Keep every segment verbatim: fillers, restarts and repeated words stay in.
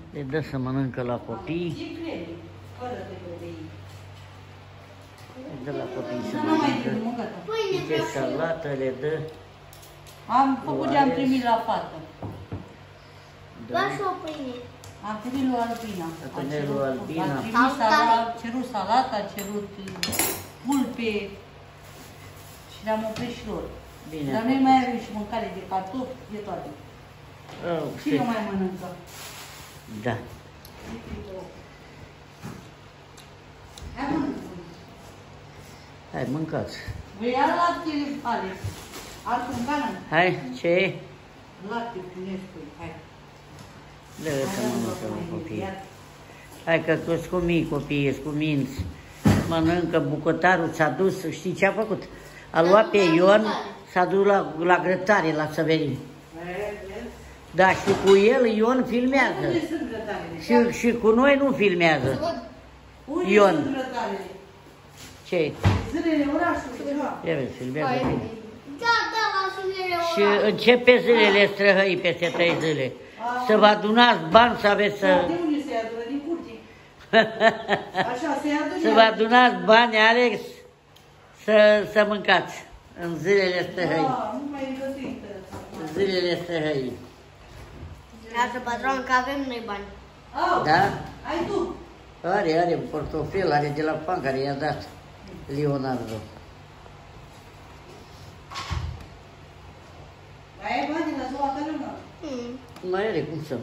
Le dă să mănâncă la copii. Le dă la copii să mănâncă. Ce salată le dă. Am făcut ce-am primit la fată. Doar și o pâine. Am primit lui Albina. A primit lui Albina. A primit salata, a cerut salata, a cerut pulpe și le-am oprit și lor. Bine. Dar noi mai avem și mâncare de cartofi, de toate. Oh, și eu mai mănâncă. Da. Hai mănâncă. Hai, mâncați. Vei ia laptele, Alex. Altul în cană? Hai, ce e? Lapte cu Nesquik, hai. Dă-le să mănâncă la copii. Hai că sunt cu mii copiii, sunt cu minți. Mănâncă, bucătarul s-a dus, știi ce a făcut? A luat pe Ion, s-a dus la, la grătare, la Săverin. Da, și cu el Ion filmează. Și, și cu noi nu filmează. Ion. Ce? Zilele orașului, da. Ia vezi, filmează bine. Da, da, la zilele orașului. Și începe zilele străhăi peste trei zile. Să vă adunați bani să aveți să... De unde se adună? Din curte. Așa, se adună. Să vă adunați bani, Alex, să, să mâncați în zilele străhăi. Da, nu mai e găsit interesant. Zilele străhăi. Lasă, patron, că avem noi bani. Au, Da? ai tu. Are, are un portofel, are de la pan care i-a dat Leonardo. Mai ai bani la ziua ta, Leonardo? Hmm. Mai are, cum să nu?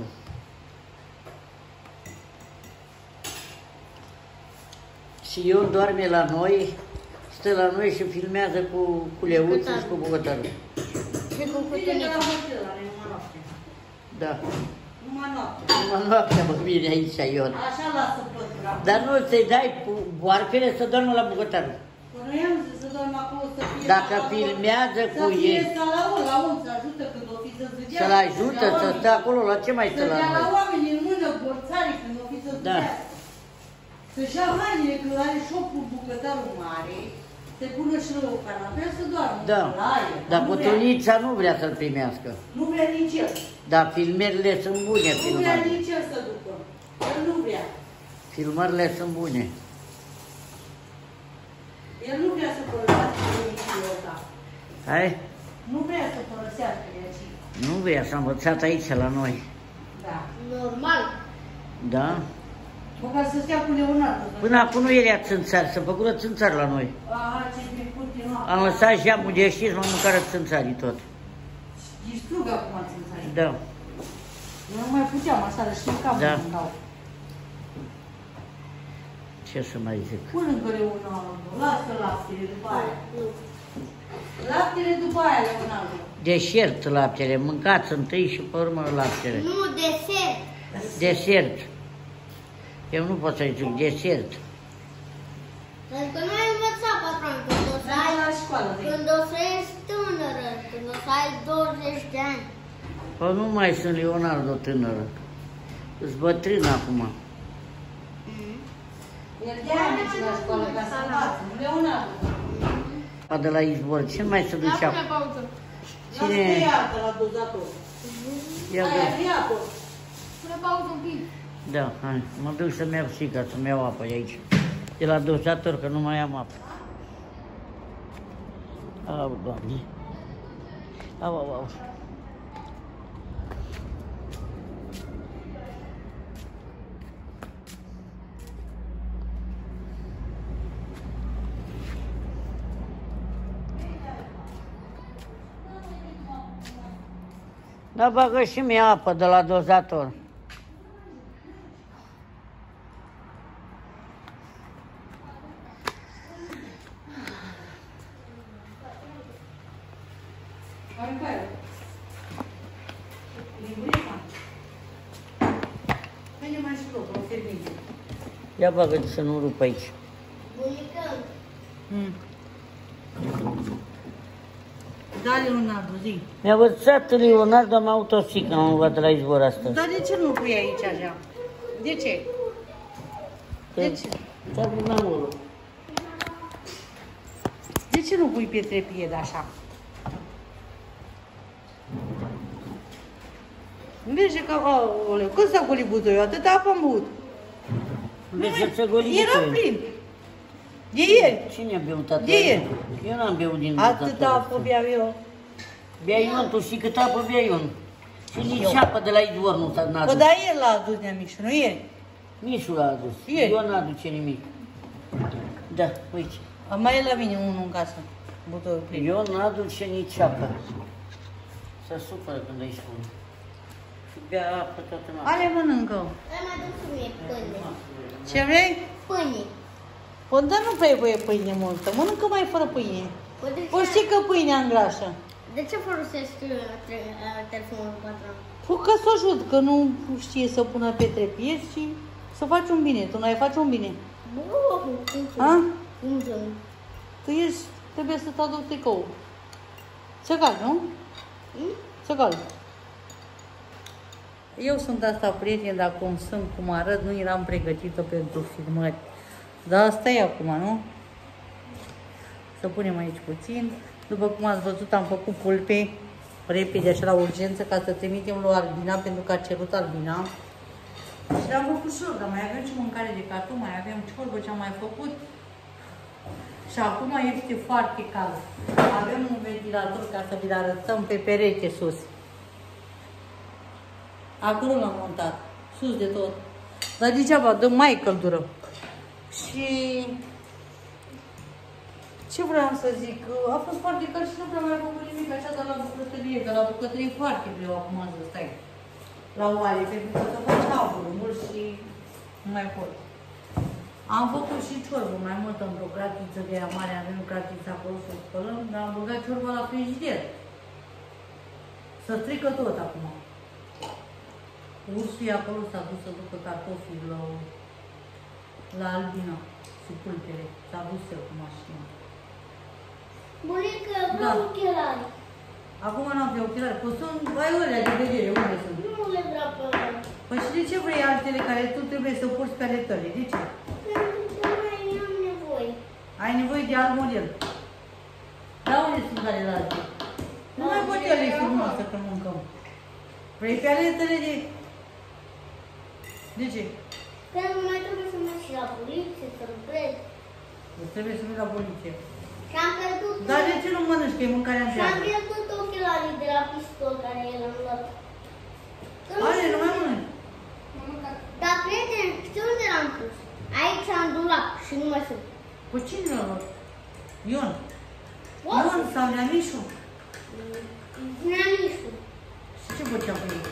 Și eu doarme la noi, stă la noi și filmează cu, cu leuță și cu bucătarul. Și cu Bine că la cuținița. hotel, la numai noapte. Da. Numai noapte. Numai noaptea mă vine aici, Ion. Așa lasă pătura. Dar nu ți-i dai boarfele să doarmă la bucătarul. Până i-am zis să dorm acolo să fie... Dacă filmează cu Să fie ei, ca la o, la un, să ajută când o fi să zâdea. să-l ajută să stea acolo, la ce mai stă Să la dea la noi? oameni în mână borțare când o fi să Da. zâdea. Să-și ia hainele, că are șopul bucătarul mare, se pună și la o canapea să doarmă. Da, La aer. dar Nu vrea. Bătănița nu vrea să-l primească. Nu vrea nici el. Dar filmările sunt bune, Nu vrea filmările. nici el să ducă. El nu vrea. Filmările sunt bune. El nu vrea să părăsească nici ăsta. Hai? Nu vrea să părăsească de aici. Nu vrea, s-a învățat aici la noi. Da. Normal. Da? O ca să stea cu Leonardo. Până acum nu era țânțar, s-a făcut țânțar la noi. Aha, ce mi-e continua. Am lăsat geamul deschis, m-am mâncat țânțarii tot. Distrug acum țânțarii. Da. Eu nu mai puteam așa, știi că am Da. mâncau. Ce să mai zic? Pune încă Leonardo, lasă laptele după aia. Laptele după aia, Leonardo. Desert laptele, mâncați întâi și pe urmă laptele. Nu, desert. Desert. Eu nu pot să-i zic desert. Pentru că nu ai învățat, patron, când o să Hai ai, la școală, vei. când o să ești tânără, când o să ai douăzeci de ani. Păi nu mai sunt Leonardo tânără. Îți bătrân acum. El de-aia merge la școală ca să învață, nu Leonardo. A de la izbor, ce mai se ducea? Lasă-ne pauză. Cine? Lasă-te iartă la dozator. Ia Aia, vezi. ia-o. Pune pauză un pic. Da, hai. Mă duc să-mi iau sica, să-mi iau apă de aici. De la dozator, că nu mai am apă. Au, Doamne. Au, au, au. Da, bagă și mie apă de la dozator. Aruncă-i. Lingurița. Vine mai și rupă, o ferbinte. Ia bagă să nu rup aici. Bunică. Mm. Da, Leonardo, zi. Mi-a învățat Leonardo am autosică, am învățat la izbor astăzi. Dar de ce nu pui aici așa? De ce? De ce? Ți-a vrut namorul. De ce nu pui pe trepie de așa? Vezi că, aoleu, când s-a golit butoiul? Atâta apă am băut. Vezi că ți-a golit Era butoiul. plin. De ieri. Cine a beut atât? De ieri. Eu n-am beut din Atâta apă beau eu. Bea Ion, tu știi cât apă bea Ion. Și nici apă de la izvor nu s-a Bă, adus. dar el l-a adus de Mișu, nu ieri? Mișu l-a adus. Ieri. Ion n-aduce nimic. Da, uite. Mai e la mine unul în casă. Butoiul plin. Ion n-aduce nici apă. Se supără când îi spun. Și bea apă toată noaptea. Ale mănâncă. Dar mai dă și mie pâine. Ce vrei? Pâine. Păi, dar nu prea e voie pâine multă. Mănâncă mai fără pâine. Păi de Păi ce, știi că pâinea îngrașă. de ce folosești uh, tre- uh, telefonul patron? Păi că să ajut, că nu știe să pună pe trepieți și să faci un bine. Tu n-ai face un bine. Bă, cum să A? Cum să Tu ești, trebuie să-ți aduc tricou. Țăgal, nu? Hmm? Țăgal. Eu sunt asta prieten, dar cum sunt, cum arăt, nu eram pregătită pentru filmări. Dar asta e acum, nu? Să punem aici puțin. După cum ați văzut, am făcut pulpe repede, așa la urgență, ca să trimitem lui Albina, pentru că a cerut Albina. Și am făcut șor, dar mai avem și mâncare de carton, mai avem ciorbă ce am mai făcut. Și acum este foarte cald. Avem un ventilator ca să vi-l arătăm pe pereche sus. Acolo l-am montat, sus de tot. Dar degeaba, dă mai căldură. Și ce vreau să zic, a fost foarte cald și nu prea mai am făcut nimic așa, dar la bucătărie, că la bucătărie foarte greu acum să stai la oale, pentru că să faci abur mult și nu mai pot. Am făcut și ciorbă mai mult într-o cratiță de aia mare, avem o cratiță acolo să spălăm, dar am băgat ciorba la frigider. Să strică tot acum. Ursul e acolo, s-a dus să ducă cartofii la, la Albina și pulpele. S-a dus el cu mașina. Bunică, Da. vreau ochelari. Acum n-am pe ochelari, păi sunt ai ălea de vedere, unde sunt? Nu le vreau pe ăla. Păi și de ce vrei altele care tu trebuie să porți pe ale tale? De ce? Pentru că mai am nevoie. Ai nevoie de alt model. Da, unde sunt celelalte? Nu mai pot ele frumoasă că mâncăm. Vrei pe ale tale de... De ce? Că nu mai trebuie să merg și la poliție, să lucrez. Îți trebuie să mergi la poliție. Și am pierdut... Dar de ce nu mănânci? Că e mâncarea Și am întreagă. pierdut ochelarii de la pistol care el am luat. Că nu Ale, nu știu mai unde- mănânci. Dar, prieten, știu unde l-am pus. Aici am dulap și nu mai sunt. Păi cine l-a luat? Ion. What? Ion sau Neamișu? Neamișul. Și ce făcea cu ei?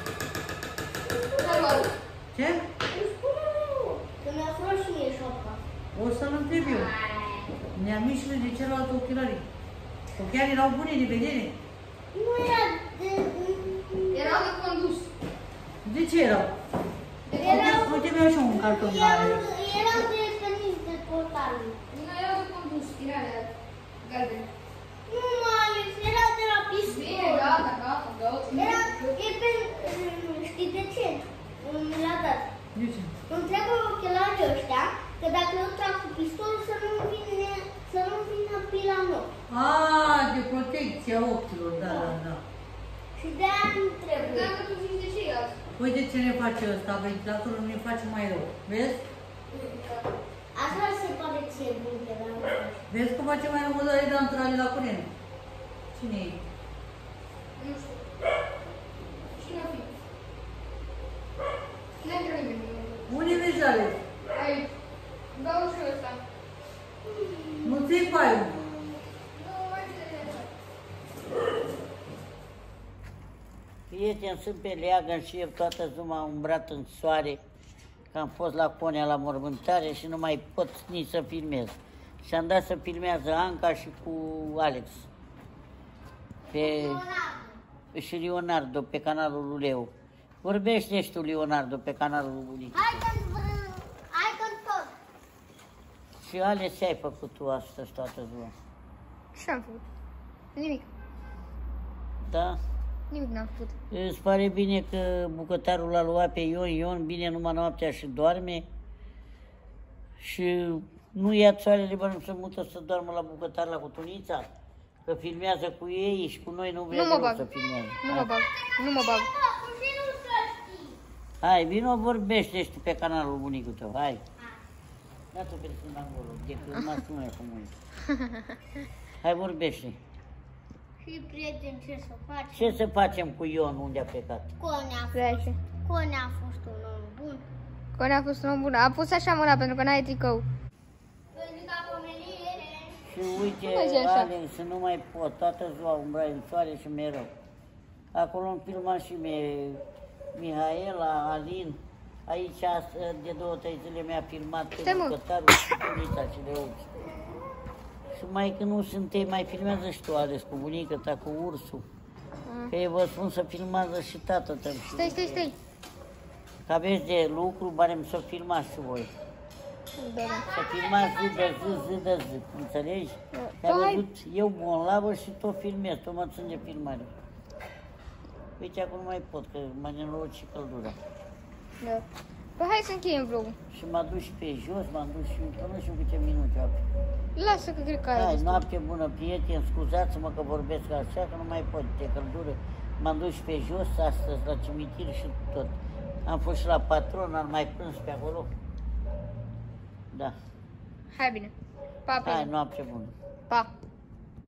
Ce? Îmi spune nu. Că mi-a furat și mie șopca. O să-l întreb eu. Neamișul de ce l-a luat ochelarii? Ochelarii erau bune de vedere? Nu era de... Erau de condus. De ce erau? Erau... Uite, mi-au și un carton mare. Erau, erau de stăniți de portal. Nu erau de condus, era alea galbene. Nu, mami, era de la Bine, pistol. gata, gata, gata. Era... E pe... Știi de ce? Mi l-a dat. De ce? Îmi trebuie ochelarii ăștia, că dacă eu trag cu pistolul să nu vină, să nu vină pila în ochi. Ah, de protecția ochilor, da, da, da. Și de-aia nu trebuie. Dacă tu zici de ceilalți. Uite ce ne face ăsta, ventilatorul ne face mai rău. Vezi? Așa se pare ție bun că da. Vezi că face mai rău mădare de antrale la curent. Cine e? Nu știu. Cine a fi? Nu intră nimeni. Unde vezi ale? Aici. Dau și ăsta. Nu ți-i paiul. Nu, mai ține. Prieteni, sunt pe leagăn și eu toată ziua am umbrat în soare, că am fost la Conea la mormântare și nu mai pot nici să filmez. Și am dat să filmează Anca și cu Alex. Pe... și Leonardo pe canalul lui Leu. Vorbește și tu, Leonardo, pe canalul lui. Hai că hai că tot. Și Alex, ce ai făcut tu astăzi toată ziua? Ce am făcut? Nimic. Da? Nimic n-am făcut. Îți pare bine că bucătarul l-a luat pe Ion, Ion bine numai noaptea și doarme și nu ia soarele, bă, nu se mută să doarmă la bucătar la Cutunița, că filmează cu ei și cu noi nu vrea Nu mă deloc bag. să filmează. Nu mă bag. Nu mă bag. Cum și nu stai Hai, vino, vorbește și tu pe canalul bunicul tău, hai. Da tu pe când acolo, de când mă spune cum e. Hai, vorbește. Și prieteni, ce să facem? Ce să facem cu Ion, unde a plecat? Cone a fost, Plece. Cone a fost un om bun. Cone a fost un om bun. A pus așa mâna pentru că n-ai tricou. Pentru că pomenire. Și uite, Nu zice așa. Alex, să nu mai pot, toată ziua umbrai în soare și mereu. Acolo îmi filma și mie, Mihaela, Alin. Aici, de două, trei zile mi-a filmat pe Stai, mă. bucătarul și Tulita și Leuți. Și mai când nu suntem, mai filmează și tu, Alex, cu bunica ta, cu ursul. Mm. Că eu vă spun să filmează și tată tău. Stai, stai, stai. Că aveți de lucru, barem să filmați și voi. Da, da. Să filmați zi de zi, zi de zi, înțelegi? Că am Hai. văzut eu bolnavă și tot filmez, tot mă țin de filmare. Uite, acum nu mai pot, că mă nenoroc și căldura. Da. Păi hai să încheiem vlogul. Și m-a dus și pe jos, m-am dus și că nu știu câte minute au. Lasă că cred că are Hai, destul. noapte bună, prieteni, scuzați-mă că vorbesc așa, că nu mai pot de căldură. M-am dus și pe jos astăzi la cimitir și tot. Am fost și la patron, am mai prins pe acolo. Da. Hai bine. Pa, Hai, pe noapte bună. Pa.